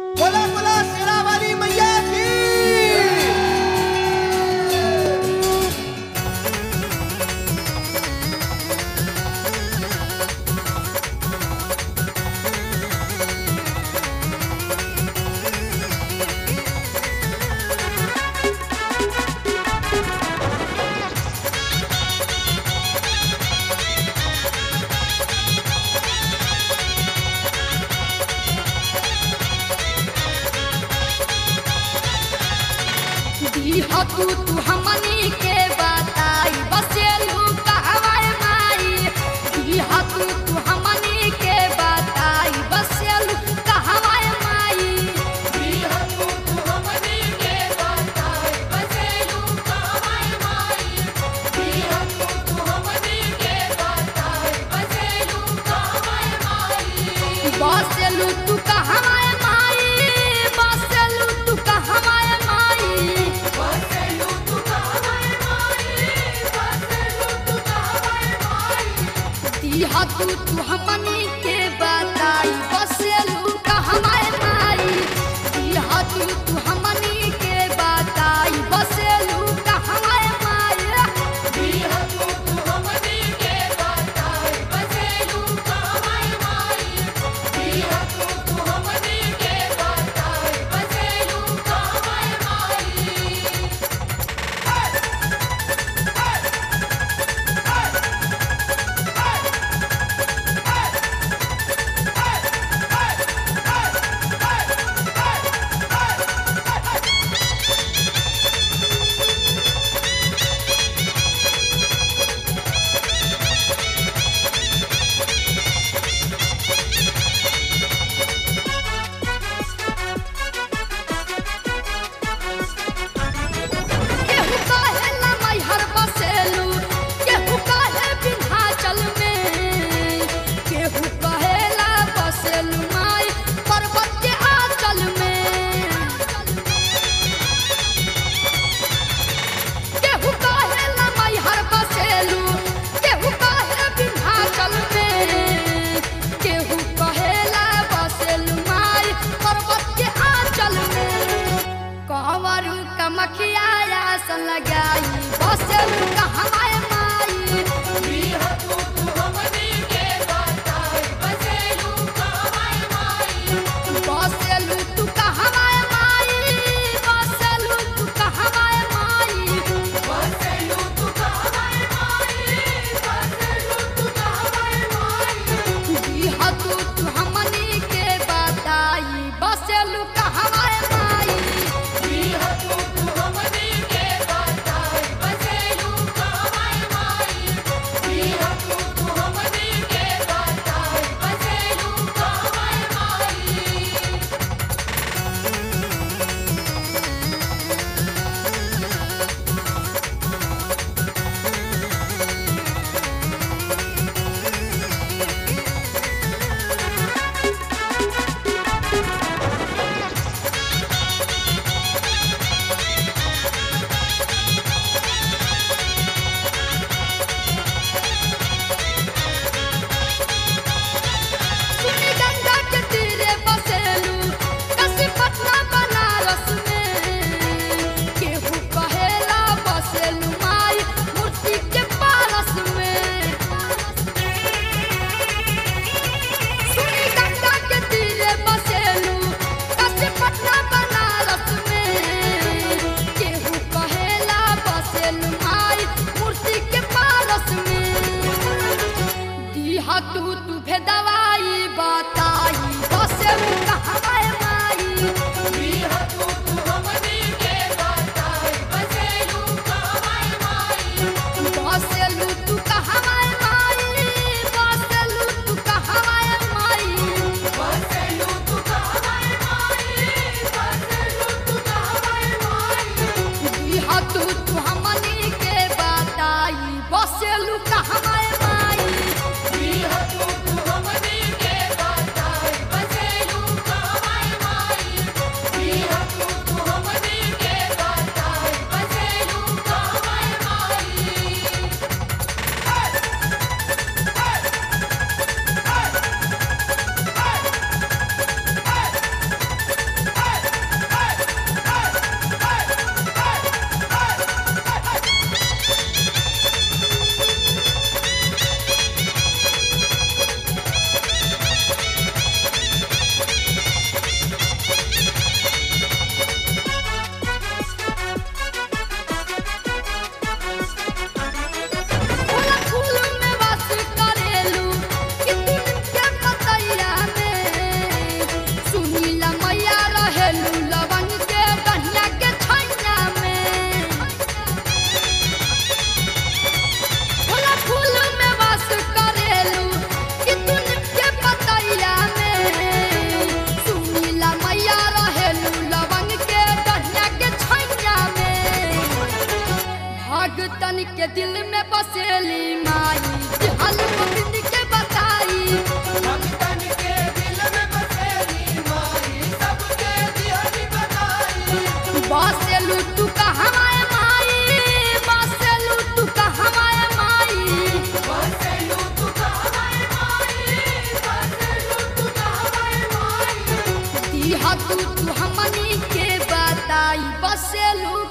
बोला बोला शेरा वाली मैया की। तू हमनी के बताई बसेलू कहवाए माई तू हमनी के बताई बसेलू कहवाए माई तू हमनी के बताई बसेलू कहवाए माई तू हमनी के बताई बसेलू कहवाए माई बसेलू तू कहवाए माई बसेलू तू कहवाए माई बसेलू तू कहवाए माई बसेलू तू कहवाए माई तू हमनी के बताई बसेलू कहवाए माई तू हमनी के बताई बसेलू कहवाए माई तू हमनी के बताई बसेलू कहवाए माई तू हमनी के बताई बसेलू कहवाए माई। केहू कहेला मैहर बसेलू केहू कहे विंध्याचल में केहू कहेला बसेलू माई पर्वत के आंचल में केहू कहेला मैहर बसेलू केहू कहे विंध्याचल में केहू कहेला बसेलू माई पर्वत के आंचल में कहवरू कमखिया आसन लगाई बसेलू कहवाए माई तू हमनी के बताई बसेलू कहवाए माई बसेलू तू कहवाए माई बसेलू तू कहवाए माई बसेलू तू कहवाए माई बसेलू तू कहवाए माई तू हमनी के बताई बसेलू कहवाए माई तू हमनी के बताई बसेलू कहवाए दिहा तू हमनी के बताई बसेलू